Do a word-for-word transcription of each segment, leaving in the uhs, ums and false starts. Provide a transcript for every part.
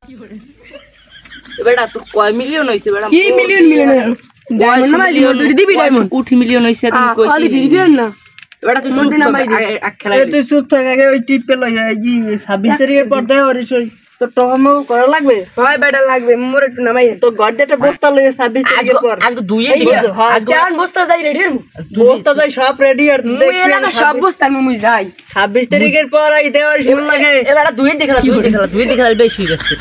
বেটা তোর কয় মিলিয়ন হইছে বেটা কি মিলিয়ন মিলিয়ন ডায়মন্ড না ভাই মোর তুই দিবি ডায়মন্ড কোটি মিলিয়ন হইছে তুমি কই খালি ফিরবিয়ান না বেটা তুই মোর নাম ভাই খেলা তুই চুপ থাক আগে ওই টিপ পেল এই ছাব্বিশ তারিখের পর দেয় ওর তো টকামো করা লাগবে হয় বেটা লাগবে মোর একটু নামাই তো গড়দেটা বস্তা লইয়ে ছাব্বিশ তারিখের পর আজ দুই এ দিবা আজ কেন বস্তা যাই রেডি বস্তা যাই সব রেডি আর মুই এলাকা সব বস্তা আমি মুই যাই ছাব্বিশ তারিখের পর আই দেওয়ার শুরু লাগে এ বেটা দুই দেখালা দুই দেখালা দুই দেখালা বেশি হয়ে যাচ্ছে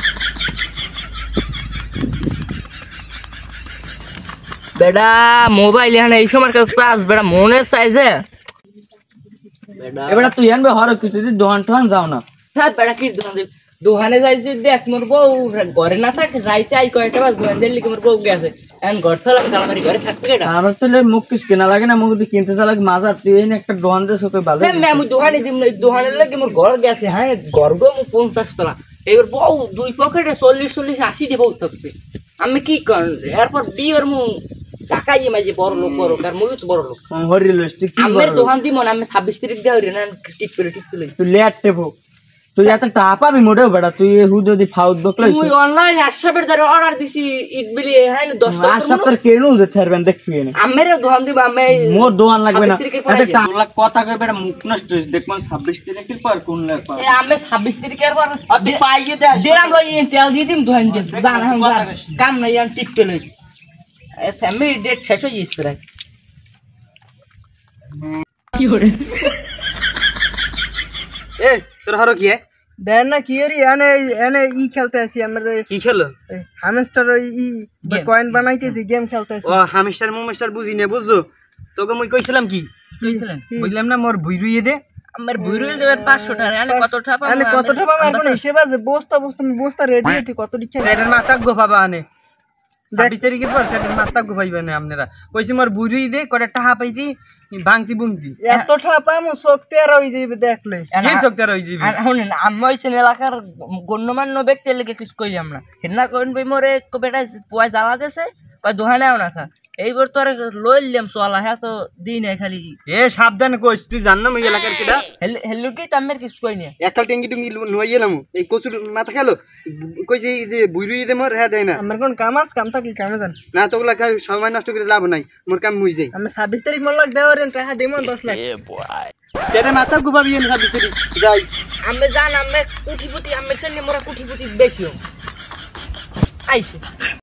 বেটা মোবাইল এখানে এই সময় কাছে চার্জ বেটা মনে চাইছে এবারে তুই আনবে হরক তুই যদি দোকান টোকান যাও না হ্যাঁ বেটা কি দোকান দেব দোকানে যাই যে দেখ মোর বউ ঘরে না থাকে রাইতে আই কয়টা বাজ দোকান দিল্লি মোর বউ গেছে এখন ঘর চলা কালামারি ঘরে থাকবে কেটা আমার তো মুখ কিছু কেনা লাগে না মুখ যদি কিনতে চা লাগে মাজা তুই এনে একটা দোকান যে সোকে ভালো হ্যাঁ আমি দোকানে দিব না দোকানের লাগে মোর ঘর গেছে হ্যাঁ ঘর গো মু পঞ্চাশ তলা এবার বউ দুই পকেটে চল্লিশ চল্লিশ আশি দিয়ে বউ থাকবে আমি কি কর এরপর বিয়ের মু টাকা ইয়ে মাঝে বড় লোক বড় আর মুই তো বড় লোক হরিল তুই কি আমার দোকান দিব না আমি ছাব্বিশ তারিখ দেওয়া রে না টিপ করে টিপ করে তুই লেট টেপো তুই এত টাকা পাবি মোটেও বেটা তুই হু যদি ফাউদ বকলাই মুই অনলাইন আশাবের দ্বারা অর্ডার দিছি ইট বিলি হ্যাঁ দশ টাকা আশা তোর কেন দে থারবেন দেখবি না আমার দোকান দিব আমি মোর দোকান লাগবে না ছাব্বিশ তারিখের এত পরে টাকা কথা কই বেটা মুখ নষ্ট হইছে দেখমান ছাব্বিশ তারিখের পর কোন লাগ পা এ আমি ছাব্বিশ তারিখের পর তুই পাইয়ে দে দেরাম লই তেল দিয়ে দিম দোকান দিয়ে জানা হাম কাম নাই আর টিপ পেলে এসে আমি ডেট শেষ হয়ে গেছে প্রায় কি হরে এ তোর হরো কি দেন না কি এরি এনে এনে ই খেলতে আছি আমরা কি খেলো হামস্টার ওই ই কয়েন বানাইতেছি গেম খেলতে আছি ও হামস্টার মুমস্টার বুঝি না বুঝছো তোকে মুই কইছিলাম কি কইছিলেন বুঝলাম না মোর ভুই রুইয়ে দে আমার বুইরুল দেবের পাঁচশো টাকা আনে কত টাকা আনে কত টাকা আমার হিসেব আছে বস্তা বস্তা বস্তা রেডি আছে কত দিচ্ছে এটার মাথা গো পাবা আনে ছাব্বিশ তারিখের পর সেটার মাথা গো পাইবে না আপনারা কইছি মোর ভুই রুই দে কটা টাকা পাইতি ভাঙতি বুংতি এত টাকা পামু শক্তি আর হই যাবে দেখলে কি শক্তি আর হই যাবে শুনেন আমি হইছেন এলাকার গণ্যমান্য ব্যক্তি লেগে কিছু কইলাম না হেনা কইন ভাই মোরে বেটা পুয়া জ্বালা দেছে কয় দোহানে আও না খা এইবার তোর লইলাম চলা হ্যাঁ তো দিই নাই খালি এ সাবধানে কইস তুই জান না মই এলাকার কিডা হেলু কি তামের কিছু কই না একাল টেঙ্গি টুঙ্গি লই এলাম এই কচুর মাথা খেলো কইছি এই যে বুইরুই দে মোর হ্যাঁ দেয় না আমার কোন কাম আছে কাম থাকলে কামে যান না তোগুলা খাই সময় নষ্ট করে লাভ নাই মোর কাম মুই যাই আমি ছাব্বিশ তারিখ মোর লাগ দেওয়ার টাকা দিমো দশ লাখ তেরে মাথা গুবাবি না ছাব্বিশ তারিখ যাই আমি জান আমি কুঠি পুটি আমি মোরা কুঠি পুটি বেশি আইছে